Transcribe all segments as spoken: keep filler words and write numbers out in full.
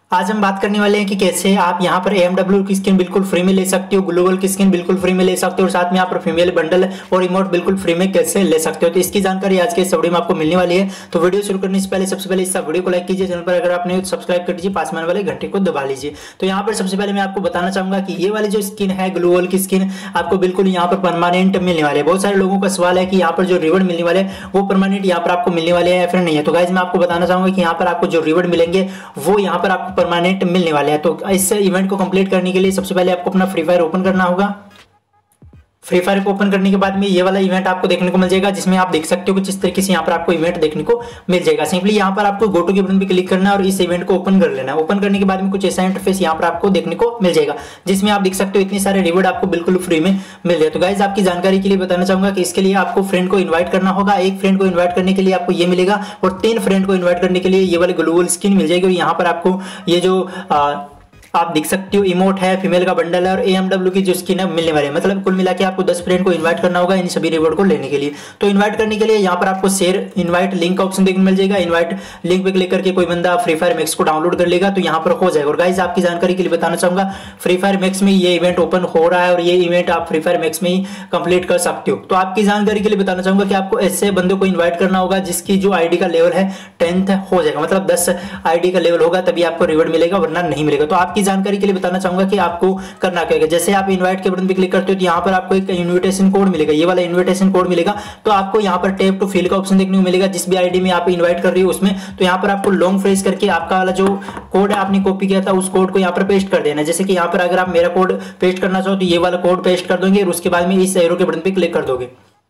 आज हम बात करने वाले हैं कि कैसे आप यहाँ पर A M W की स्किन बिल्कुल फ्री में ले सकते हो, ग्लोबल की स्किन बिल्कुल फ्री में ले सकते हो और साथ में यहाँ पर फीमेल बंडल और इमोट बिल्कुल फ्री में कैसे ले सकते हो। तो इसकी जानकारी आज के इस वीडियो में आपको मिलने वाली है। तो वीडियो शुरू करने से पहले सबसे पहले इस वीडियो को लाइक कीजिए, चैनल पर अगर आपने सब्सक्राइब कर दीजिए, पास में वाले घंटे को दबा लीजिए। तो यहाँ पर सबसे पहले मैं आपको बताना चाहूंगा कि ये वाली जो स्किन है ग्लोबल की स्किन आपको बिल्कुल यहाँ पर परमानेंट मिलने वाले है। बहुत सारे लोगों का सवाल है कि यहाँ पर जो रिवॉर्ड मिलने वाले वो परमानेंट यहाँ पर आपको मिलने वाले हैं या फिर नहीं है। तो गाइज मैं आपको बताना चाहूंगा कि यहाँ पर आपको जो रिवॉर्ड मिलेंगे वो यहाँ पर आपको परमानेंट मिलने वाले हैं। तो इस इवेंट को कंप्लीट करने के लिए सबसे पहले आपको अपना फ्री फायर ओपन करना होगा। फ्री फायर को ओपन करने के बाद में ये वाला इवेंट आपको देखने को मिल जाएगा, जिसमें आप देख सकते हो कि जिस तरीके से यहाँ पर आपको इवेंट देखने को मिल जाएगा। सिंपली यहाँ पर आपको गो टू के बटन पे क्लिक करना है और इस इवेंट को ओपन कर लेना है। ओपन करने के बाद में कुछ ऐसा इंटरफेस यहाँ पर आपको देखने को मिल जाएगा, जिसमें आप देख सकते हो इतने सारे रिवॉर्ड आपको बिल्कुल फ्री में मिल जाए। तो गाइज आपकी जानकारी के लिए बताना चाहूंगा कि इसके लिए आपको फ्रेंड को इन्वाइट करना होगा। एक फ्रेंड को इन्वाइट करने के लिए आपको ये मिलेगा और तीन फ्रेंड को इन्वाइट करने के लिए ये वाली ग्लोबल स्किन मिल जाएगी। और यहाँ पर आपको ये जो आप देख सकते हो इमोट है, फीमेल का बंडल है और A M W की जो स्किन है मिलने वाली है। मतलब कुल मिला के आपको दस फ्रेंड को इनवाइट करना होगा इन सभी रिवॉर्ड को लेने के लिए। तो इनवाइट करने के लिए यहाँ पर आपको शेयर इनवाइट लिंक का ऑप्शन देखने मिल जाएगा। इनवाइट लिंक पे क्लिक करके कोई बंदा फ्री फायर मैक्स को डाउनलोड कर लेगा तो यहाँ पर हो जाएगा। और गाइज आपकी जानकारी के लिए बताना चाहूंगा फ्री फायर मैक्स में ये इवेंट ओपन हो रहा है और ये इवेंट आप फ्री फायर मैक्स में ही कंप्लीट कर सकते हो। तो आपकी जानकारी के लिए बताना चाहूंगा कि आपको ऐसे बंदों को इन्वाइट करना होगा जिसकी जो आईडी का लेवल है टेंथ हो जाएगा, मतलब दस आईडी का लेवल होगा तभी आपको रिवॉर्ड मिलेगा, वरना नहीं मिलेगा। तो आपकी जानकारी के लिए बताना चाहूंगा कि आपको करना क्या है। जैसे आप इनवाइट के बटन पे क्लिक करते हो तो यहाँ पर आपको एक इनविटेशन कोड मिलेगा, ये वाला इनविटेशन कोड मिलेगा। तो आपको यहाँ पर टैप टू फिल का ऑप्शन देखने को मिलेगा जिस भी आईडी में आप इनवाइट कर रही हो उसमें। तो यहाँ पर आपको लॉन्ग प्रेस करके आपका वाला जो कोड है आपने कॉपी किया था उस कोड को यहाँ पर पेस्ट कर देना है। जैसे कि यहाँ पर अगर आप मेरा कोड पेस्ट करना चाहो तो ये वाला कोड पेस्ट कर दोगे और उसके बाद में इस एरो के बटन पे क्लिक कर दोगे।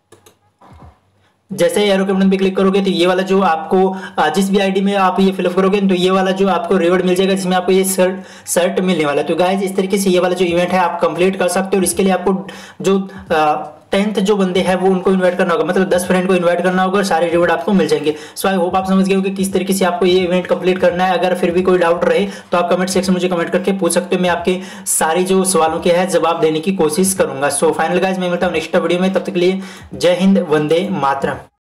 जैसे एरो के बटन पे क्लिक करोगे तो ये वाला जो आपको जिस भी आईडी में आप ये फिलअप करोगे तो ये वाला जो आपको रिवॉर्ड मिल जाएगा जिसमें आपको ये शर्ट शर्ट मिलने वाला है। तो गाइस इस तरीके से ये वाला जो इवेंट है आप कंप्लीट कर सकते हो। और इसके लिए आपको जो टेंथ जो बंदे हैं वो उनको इन्वाइट करना होगा, मतलब दस फ्रेंड को इन्वाइट करना होगा और सारे रिवॉर्ड आपको मिल जाएंगे। सो आई होप आप समझ गए हो कि किस तरीके से आपको ये इवेंट कंप्लीट करना है। अगर फिर भी कोई डाउट रहे तो आप कमेंट सेक्शन में मुझे कमेंट करके पूछ सकते हो, मैं आपके सारी जो सवालों के है जवाब देने की कोशिश करूंगा। सो फाइनल गाइस मैं मिलता हूं नेक्स्ट वीडियो में, तब तक के लिए जय हिंद, वंदे मातरम।